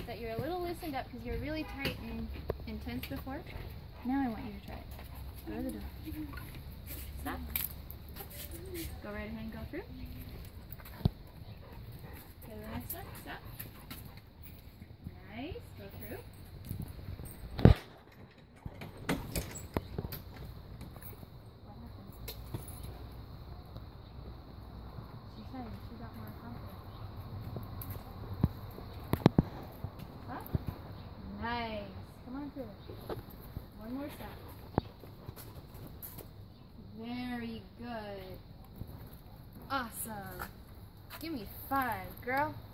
that you're a little loosened up because you're really tight and intense before. Now I want you to try it. Go to the door. Stop. Go right ahead and go through. Go to the next one. Stop. Nice. Go through. What happened? She said she got more confident. Stop. Nice. Come on through. One more step. Very good. Awesome. Give me 5, girl.